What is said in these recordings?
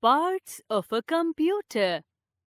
Parts of a computer.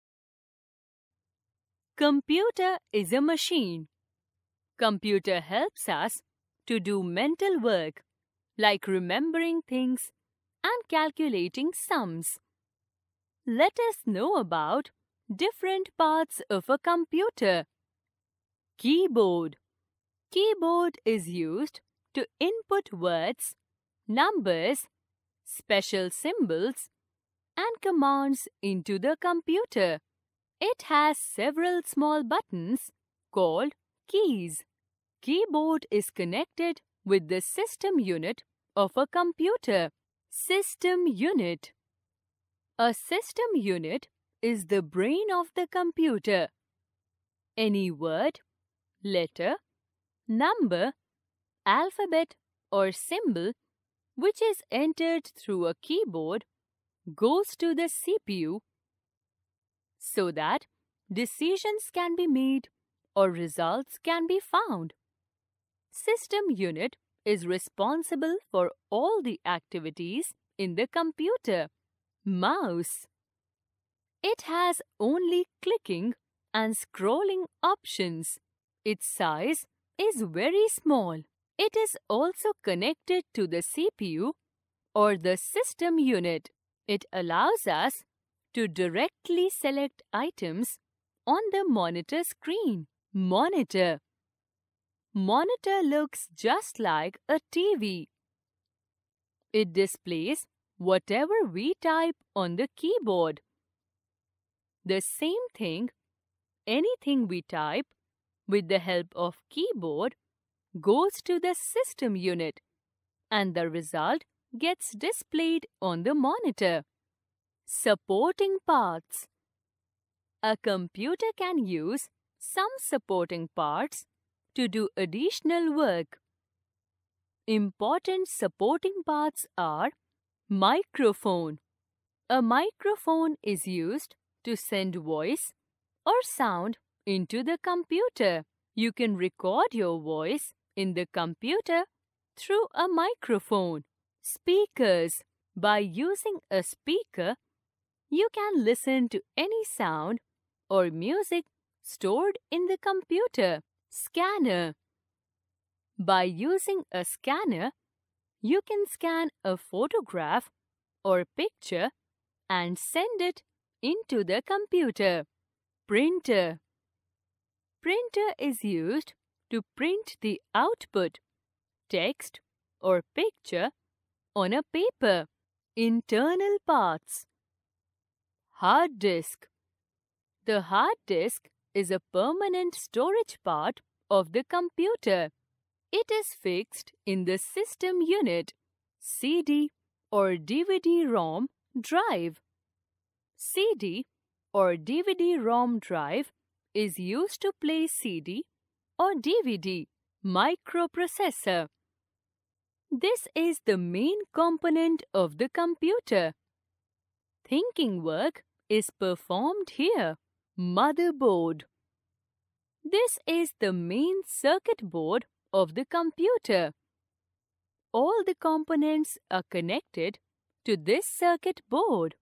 Computer is a machine. Computer helps us to do mental work like remembering things and calculating sums. Let us know about different parts of a computer. Keyboard. Keyboard is used to input words, numbers, special symbols, and commands into the computer. It has several small buttons called keys. Keyboard is connected with the system unit of a computer. System unit. A system unit is the brain of the computer. Any word, letter, number, alphabet, or symbol which is entered through a keyboard goes to the CPU so that decisions can be made or results can be found. System unit is responsible for all the activities in the computer. Mouse. It has only clicking and scrolling options. Its size is very small. It is also connected to the CPU or the system unit. It allows us to directly select items on the monitor screen. Monitor. Monitor looks just like a TV. It displays whatever we type on the keyboard. The same thing, anything we type with the help of keyboard goes to the system unit and the result gets displayed on the monitor. Supporting parts. A computer can use some supporting parts to do additional work. Important supporting parts are microphone. A microphone is used to send voice or sound into the computer. You can record your voice in the computer through a microphone. Speakers. By using a speaker, you can listen to any sound or music stored in the computer. Scanner. By using a scanner, you can scan a photograph or picture and send it into the computer. Printer. Printer is used to print the output, text or picture on a paper. Internal parts. Hard disk. The hard disk is a permanent storage part of the computer. It is fixed in the system unit. CD or DVD-ROM drive. CD or DVD-ROM drive is used to play CD or DVD. Microprocessor. This is the main component of the computer. Thinking work is performed here. Motherboard. This is the main circuit board of the computer. All the components are connected to this circuit board.